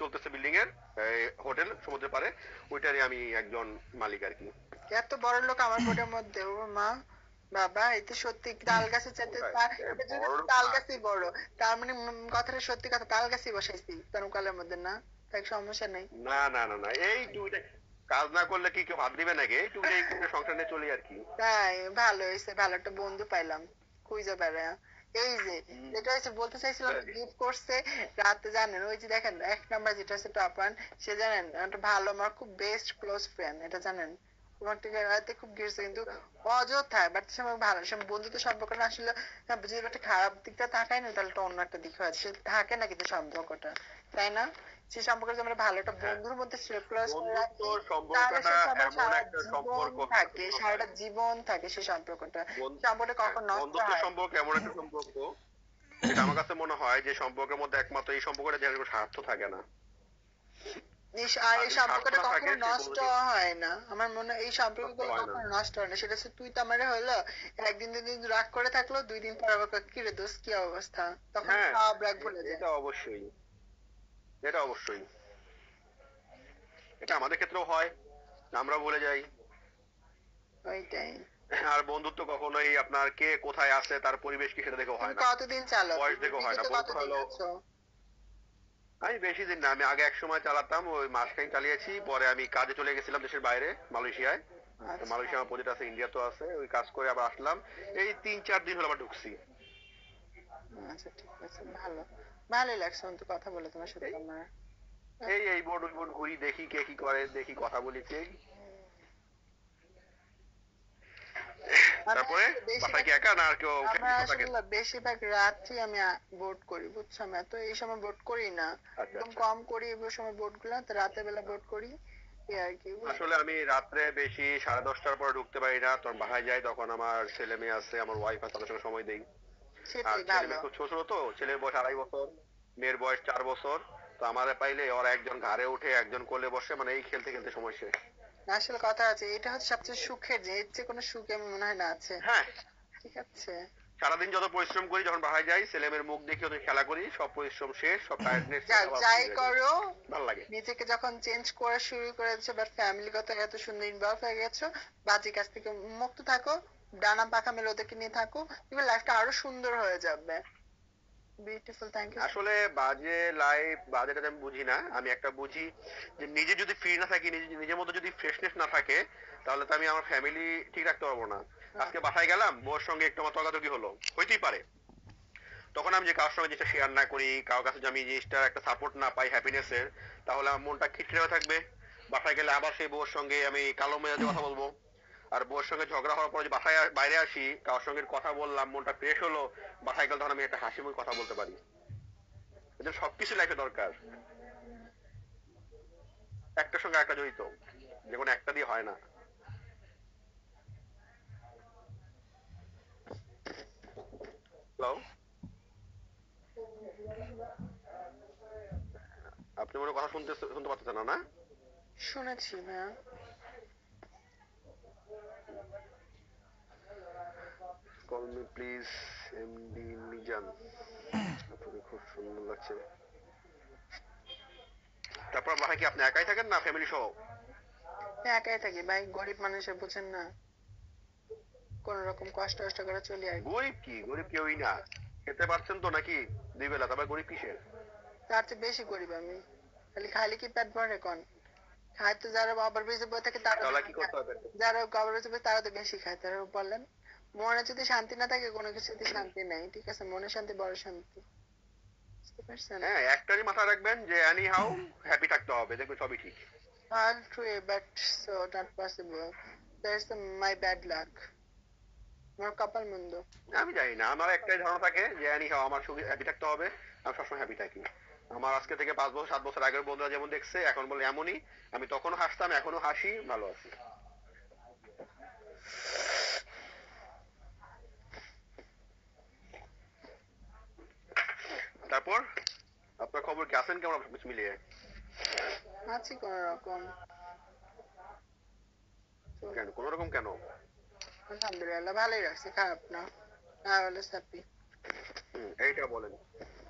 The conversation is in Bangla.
চলতেছে বিল্ডিং এর হোটেল সমুদ্রের পারে, ওইটারই আমি একজন মালিক আর কি। এত বড় লোক আমার বোর্ডের মধ্যে, ও মা বাবা, এতে সত্যি তাল গাছের চাইতে এটা যদি বড় লোক তাল না। গাছই বড়, তার মানে কথাটা সত্যি কথা, তাল গাছই বসাইছি তরুণকালের মধ্যে, না তাই সমস্যা নেই। না না না না, এই টুকটাক কাজ না করলে কি কেউ ভাত দিবে নাকি? এই টুকটাক করে সংসার নিয়ে চলি আর কি। তাই ভালো হয়েছে, ভালো একটা বন্ধু পাইলাম খুঁজে বেড়া। এই যে হুম, যেটা হচ্ছে বলতে চাইছিলাম, তাই। গিফট করছে রাতে, জানেন ওই যে দেখেন 1 নাম্বার যেটা হচ্ছে টপ ওয়ান, সে জানেন একটা ভালো, আমার খুব বেস্ট ক্লোজ ফ্রেন্ড, এটা জানেন। তোমার থেকে রাতে খুব গিফট, কিন্তু অযথা, বাট সে আমার ভালো, সে বন্ধুত্ব সম্পর্কটা আসলে যদি একটা খারাপ দিকটা তাকায় না, তাহলে তো অন্য একটা দিক হয়, সে থাকে না কিন্তু সম্পর্কটা, তাই না? সে সম্পর্কে যে আমরা ভালো একটা হ্যাঁ, বন্ধুর মধ্যে ক্লোজ করে বন্ধুত্ব রাখি, তাহলে সম্পর্কটা সে আমার এমন সারা একটা জীবন সম্পর্ক থাকে, মনে হয়। সারাটা জীবন থাকে সেই সম্পর্কটা, সম্পর্কটা হ্যাঁ, কখন নষ্ট বন্ধুত্ব হয়। সম্পর্ক এমন একটা সম্পর্ক যেটা আমার কাছে মনে হয় যে সম্পর্কের মধ্যে একমাত্র এই সম্পর্কটা যে কোনো স্বার্থ থাকে না। আর আর এই যদি স্বার্থ সম্পর্কটা না থাকে কখনো সেই নষ্ট বন্ধুটি হয় না, আমার মনে হয় এই সম্পর্ক নষ্ট গুলো হয় না। কখনো নষ্ট হয় না। সেটা হচ্ছে তুই তো আমারে হলো একদিন 2 দিন রাগ করে থাকলো, 2 দিন পর আবার কয়, কি রে দোস্ত কি অবস্থা, তখন হ্যাঁ, সব রাগ ভুলে যায়। এটা অবশ্যই, এটা অবশ্যই, এটা আমাদের ক্ষেত্রেও হয়, আমরা ভুলে যাই। ওইটাই। আর বন্ধুত্ব কখনোই আপনার কে কোথায় আছে তার পরিবেশ কি সেটা দেখেও তুমি হয় না, কতদিন চালাও বয়স দেখেও হয় না। বিগত বন্ধুত্ব কতদিন হলো, আছো? আমি বেশি দিন না, আমি আগে এক সময় চালাতাম, ওই মাসখানেক চালিয়েছি, পরে আমি কাজে চলে গেছিলাম দেশের বাইরে, মালয়েশিয়ায়। তো আচ্ছা মালয়েশিয়া আমার প্রজেক্ট আছে, ইন্ডিয়া তো আছে, ওই কাজ করে আবার আসলাম। এই 3-4 দিন হলো আবার ঢুকছি। আচ্ছা, ঠিক আছে, ভালো, ভালোই লাগছে অন্তু কথা বলে তোমার সাথে এই আমার। এই বোর্ড ওই বোর্ড ঘুরি, দেখি কে কি করে, দেখি কথা বলি ঠিক। আমি তারপরে আসলে বাসায় বেশিরভাগ, কি একা না আর কেউ আমরা ফ্যামিলির সাথে আসলে থাকেন? বেশিরভাগ রাত্রি আমি বোট করি, বুঝছো, আমি তো এই সময় বোট করি না, আচ্ছা একদম আচ্ছা। কম করি এই সময় বোট গুলা, তো রাতের বেলা বোট করি, এই আর কি, বুঝছো। আসলে আমি রাত্রে বেশি 10:30টার পরে ঢুকতে পারি না, তখন বাসায় যাই, তখন আমার ছেলে মেয়ে আছে, আমার ওয়াইফ আছে, তাদের সঙ্গে সময় দেই। আর সেটাই ছেলে ভালো। মেয়ে খুব ছোট ছোট, তো ছেলের বয়স 2.5 বছর, মেয়ের বয়স 4 বছর। তো আমারে পাইলে ওরা একজন ঘাড়ে উঠে একজন কোলে বসে, মানে এই খেলতে খেলতে সময় শেষ। আসলে কথা আছে, এটা হচ্ছে সবচেয়ে সুখের, যে এর চেয়ে কোনো সুখ আমি মনে হয় না আছে। হ্যাঁ, ঠিক আছে। সারাদিন যত পরিশ্রম করি, যখন বাসায় যাই ছেলে মেয়ের মুখ দেখি, ওদের খেলা করি, সব পরিশ্রম শেষ, সব টায়ার্ডনেস শেষ, যাক, আবার ফ্রি যাই হয়ে যাই। করো, ভালো লাগে। নিজেকে যখন চেঞ্জ করা শুরু করেছো, বাট ফ্যামিলিগত এত সুন্দর ইনভলভ হয়ে গেছো, বাজে কাজ থেকে মুক্ত থাকো, ডানা পাখা মেলে ওদেরকে নিয়ে থাকো, তুমি লাইফটা আরো সুন্দর হয়ে যাবে। বিউটিফুল, থ্যাংক ইউ সো আসলে বাজে লাইফ বাজেটা আমি বুঝি না, আমি একটা বুঝি যে নিজে যদি ফ্রি না থাকি, নিজের মধ্যে যদি ফ্রেশনেস না থাকে, তাহলে তো আমি আমার ফ্যামিলি ঠিক রাখতে পারবো না। মাচ। আজকে বাসায় গেলাম, বউর সঙ্গে একটু আমার তর্কাতর্কি হলো, হইতেই পারে, তখন আমি যে কারোর সঙ্গে জিনিসটা শেয়ার না করি, কারোর কাছে যদি আমি জিনিসটার একটা সাপোর্ট না পাই হ্যাপিনেসের, তাহলে আমার মনটা খিটখিটে হয়ে থাকবে। বাসায় গেলে আবার সেই বউর সঙ্গে আমি কালো মেজাজে কথা বলবো। আর বউর সঙ্গে ঝগড়া হওয়ার পর যে বাসায় বাইরে আসি, কারোর সঙ্গে কথা বললাম, মনটা ফ্রেশ হলো, বাসায় গেলে তখন আমি একটা হাসি মুখে কথা বলতে পারি। এজন্য সবকিছু লাইফে দরকার, একটার সঙ্গে একটা জড়িত, যে কোনো একটা দিয়ে হয় না। হ্যালো, আপনি মনে হয় কথা শুনতে পাচ্ছেন না, না? শুনেছি ভাইয়া। Call me please, MD Mizan, আপনাকে খুব সুন্দর লাগছে। তারপর বাসায় কি আপনি একাই থাকেন না ফ্যামিলি সহ? আমি একাই থাকি ভাই, গরিব মানুষের বুঝেন না, কোন রকম কষ্ট কষ্ট করে চলি আর কি। গরিব কি, গরিব কেউই না, খেতে পারছেন তো নাকি 2 বেলা, তারপর গরিব কিসের? তার চেয়ে বেশি গরিব আমি, খালি খালি কি পেট ভরে কোন, খায় তো যারা বাবার বেঁচে বসে থাকে তারা তাহলে বেশি কি খায়, করতে হবে? যারা বাবার বেঁচে বসে তারা তো বেশি খায়, তারা বললেন। মনে যদি শান্তি না থাকে, কোনো কিছুতে শান্তি নাই, ঠিক আছে, মনে শান্তি বড় শান্তি, বুঝতে পারছেন। হ্যাঁ, একটারই মাথায় রাখবেন যে এনি হাউ হ্যাপি থাকতে হবে, দেখবেন সবই ঠিক। I'll try, but so not possible. That's my bad luck. আমার কপাল মন্দ। আমি জানি না, আমার একটাই ধারণা থাকে যে এনি হাউ আমার সুখী হ্যাপি থাকতে হবে, আমি সবসময় হ্যাপি থাকি। আমার আজকে থেকে 5 বছর 7 বছর আগের বন্ধুরা যেমন দেখছে এখন বলে এমনই, আমি তখনও হাসতাম, এখনো হাসি, ভালো আছি। তারপর আপনার খবর কি, আছেন কেমন সবকিছু মিলিয়ে? আছি কোন রকম, কেন কোন রকম কেন? আলহামদুলিল্লাহ ভালোই রাখছি, খারাপ না, I always happy. এইটা বলেন।